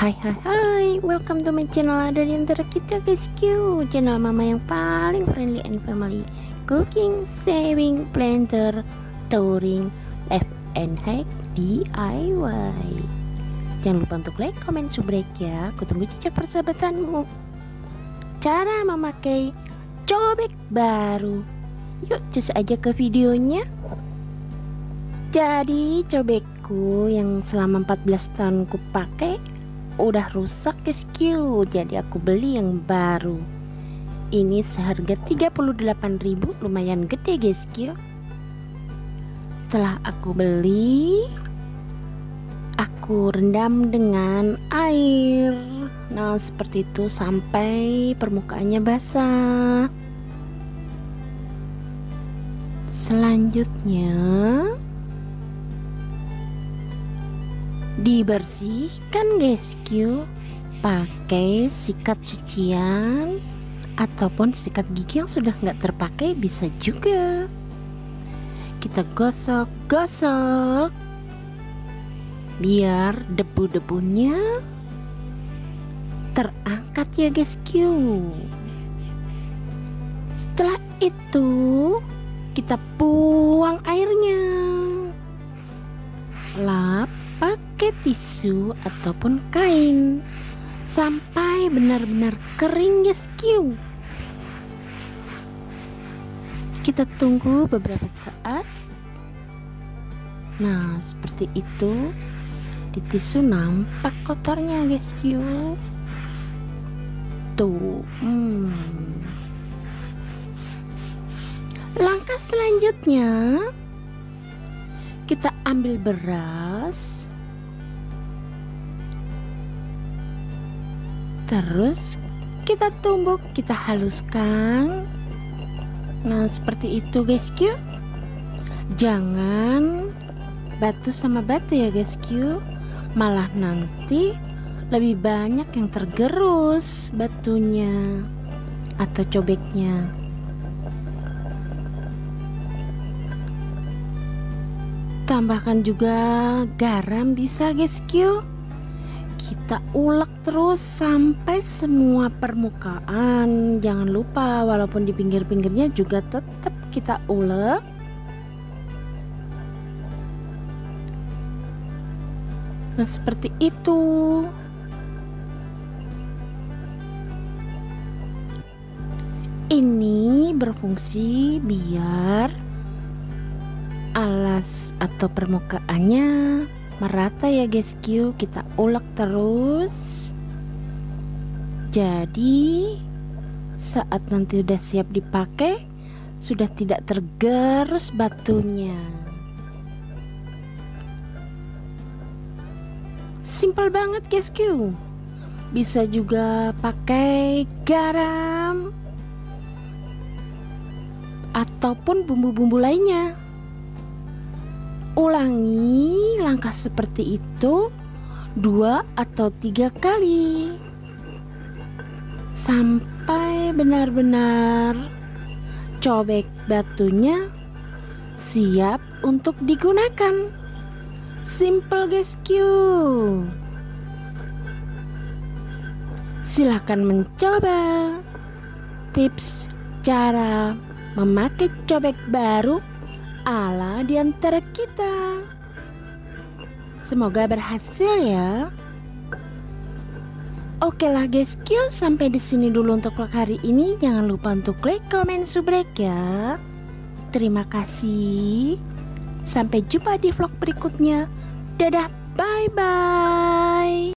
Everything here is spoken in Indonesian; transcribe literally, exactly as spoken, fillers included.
Hai hai hai, welcome to my channel. Ada di antara kita guys, Q channel mama yang paling friendly and family. Cooking, saving, planter, touring, left and hack, D I Y. Jangan lupa untuk like, comment, subrek ya. Aku tunggu jejak persahabatanmu. Cara memakai cobek baru. Yuk cus aja ke videonya. Jadi cobekku yang selama empat belas tahun ku pakai udah rusak guys Q. Jadi aku beli yang baru. Ini seharga tiga puluh delapan ribu, lumayan gede guys Q. Setelah aku beli, aku rendam dengan air. Nah seperti itu sampai permukaannya basah. Selanjutnya dibersihkan guys Q pakai sikat cucian ataupun sikat gigi yang sudah nggak terpakai bisa juga. Kita gosok-gosok biar debu-debunya terangkat ya guys Q. Setelah itu kita buang airnya, lap pakai tisu ataupun kain sampai benar-benar kering guys Q. Kita tunggu beberapa saat. Nah seperti itu, di tisu nampak kotornya guys Q. Tuh hmm. Langkah selanjutnya kita ambil beras, terus kita tumbuk, kita haluskan. Nah seperti itu guys Q. Jangan batu sama batu ya guys Q, malah nanti lebih banyak yang tergerus batunya atau cobeknya. Tambahkan juga garam bisa guys Q. Kita ulek terus sampai semua permukaan. Jangan lupa walaupun di pinggir-pinggirnya juga tetap kita ulek. Nah seperti itu. Ini berfungsi biar alas atau permukaannya merata ya guys Q. Kita ulek terus. Jadi saat nanti udah siap dipakai sudah tidak tergerus batunya. Simple banget guys Q. Bisa juga pakai garam ataupun bumbu-bumbu lainnya. Ulangi langkah seperti itu dua atau tiga kali sampai benar-benar cobek batunya siap untuk digunakan. Simple guys Q. Silahkan mencoba tips cara memakai cobek baru ala di antara kita. Semoga berhasil ya. Oke lah guys Q, sampai di sini dulu untuk vlog hari ini. Jangan lupa untuk like, comment, subrek ya. Terima kasih. Sampai jumpa di vlog berikutnya. Dadah, bye bye.